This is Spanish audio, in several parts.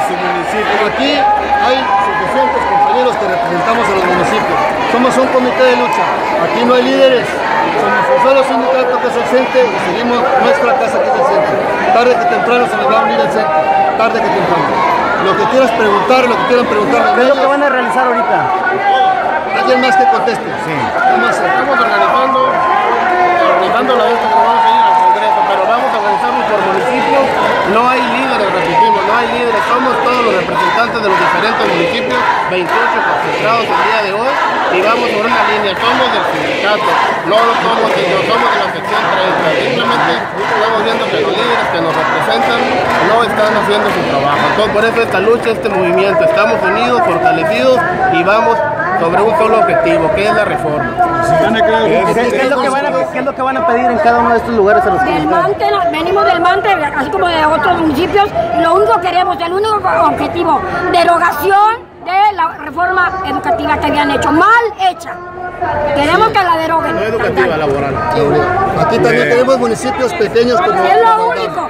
su municipio. Pero aquí hay suficientes compañeros que representamos a los municipios. Somos un comité de lucha. Aquí no hay líderes. Somos un solo sindicato que es el CENTE y seguimos nuestra casa que es el CENTE. Tarde que temprano se nos va a unir el CENTE. Tarde que temprano. Lo que quieras preguntar, lo que quieran preguntar. ¿Qué es lo que van a realizar ahorita? ¿Alguien más que conteste? Sí. Estamos organizando la vez que nos vamos a ir al Congreso, pero vamos a organizarnos por municipios. No hay líderes, repetimos, no hay líderes. Somos todos los representantes de los diferentes municipios, 28 concentrados el día de hoy, y vamos por una línea. Somos del sindicato, no somos de la sección 30. Simplemente estamos viendo que los líderes que nos representan no están haciendo su trabajo. Entonces, por eso esta lucha, este movimiento, estamos unidos, fortalecidos y vamos sobre un solo objetivo, que es la reforma. ¿Qué es lo que van a pedir en cada uno de estos lugares a los que Del Mante, venimos del Mante, así como de otros municipios, y lo único que queremos, el único objetivo, derogación de la reforma educativa que habían hecho, mal hecha. Queremos que la deroguen. No educativa, laboral. Aquí también tenemos municipios pequeños como... Es lo único.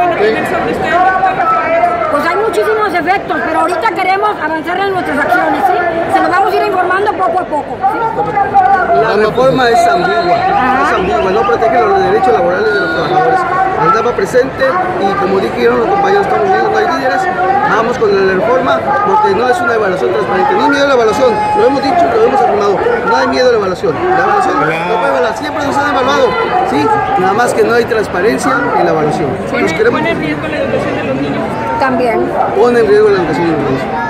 Pues hay muchísimos efectos, pero ahorita queremos avanzar en nuestras acciones, ¿sí? Se nos vamos a ir informando poco a poco, ¿sí? La reforma es ambigua, no protege los derechos laborales de los trabajadores. Andaba presente y como dijeron los compañeros, estamos viendo, no hay líderes, vamos con la reforma porque no es una evaluación transparente. No hay miedo a la evaluación, lo hemos dicho, lo hemos afirmado, no hay miedo a la evaluación. La evaluación no puede evaluar, siempre nos han evaluado, ¿sí? Nada más que no hay transparencia en la evaluación. ¿Pone en riesgo la educación de los niños? También. Pone en riesgo la educación de los niños.